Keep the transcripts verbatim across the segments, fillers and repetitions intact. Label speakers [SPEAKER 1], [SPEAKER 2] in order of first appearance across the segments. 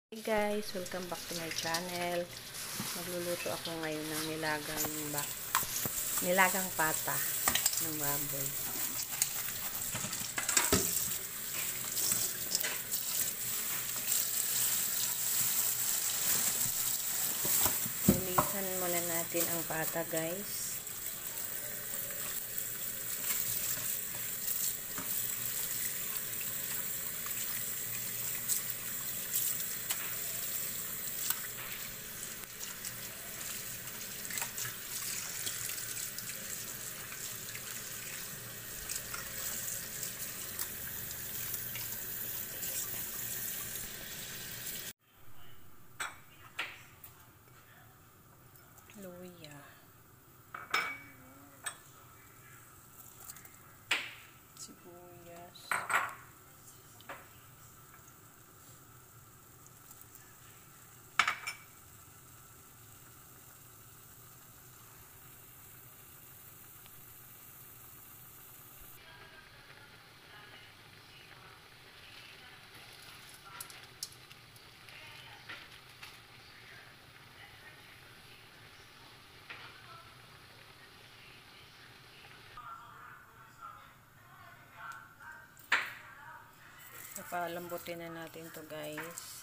[SPEAKER 1] Hey guys, welcome back to my channel. Magluluto ako ngayon ng nilagang ba nilagang pata ng baboy. Linisan muna natin ang pata, guys. Luya. Sibuyas. Papalambutin na natin to, guys.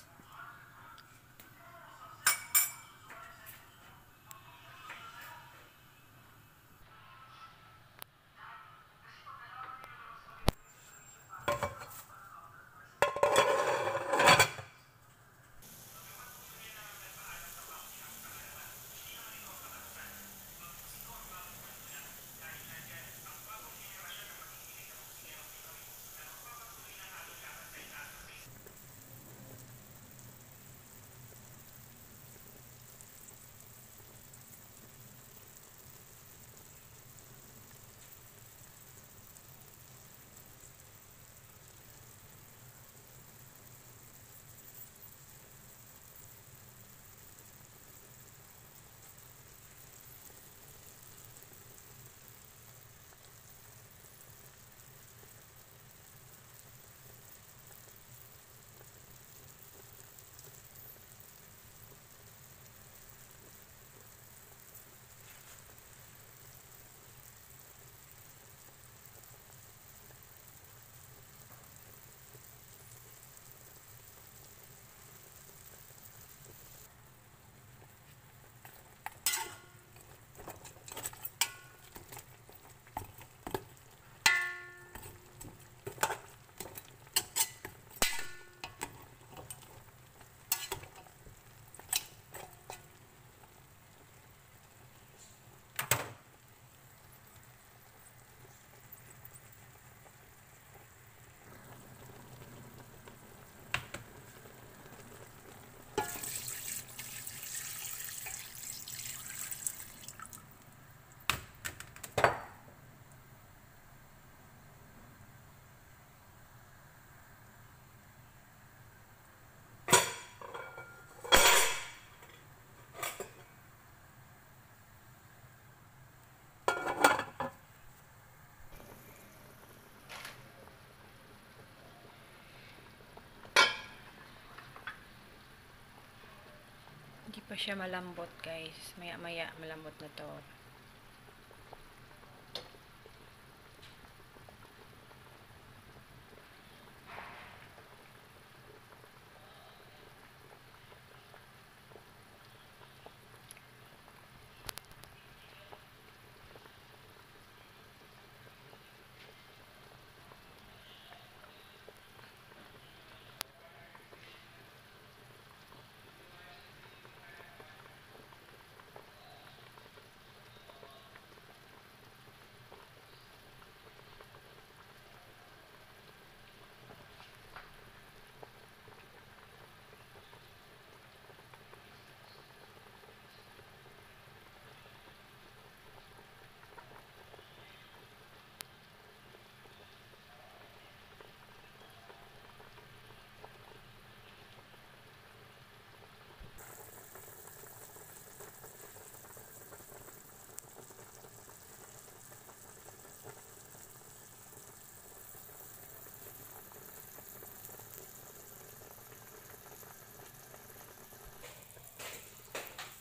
[SPEAKER 1] Hindi pa siya malambot, guys. Maya maya malambot na to.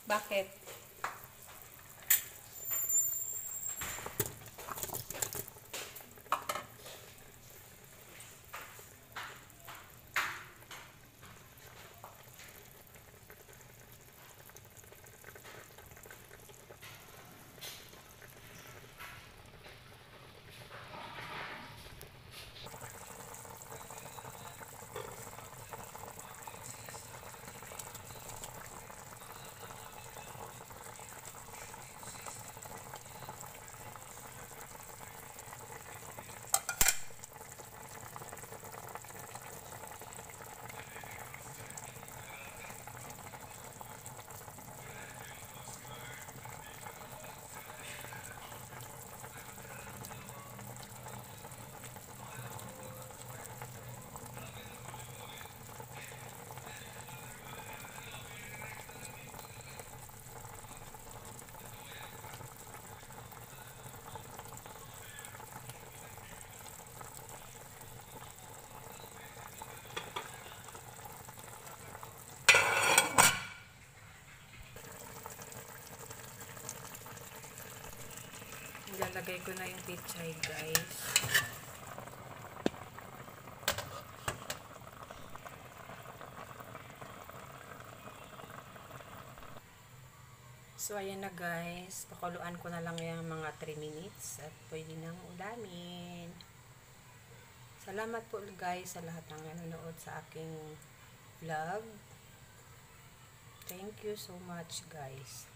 [SPEAKER 1] Bakit? Ilalagay ko na yung pichay, guys. So, ayan na guys. Pakuluan ko na lang yung mga three minutes at pwede nang ulamin. Salamat po guys sa lahat ng nanonood sa aking vlog. Thank you so much guys.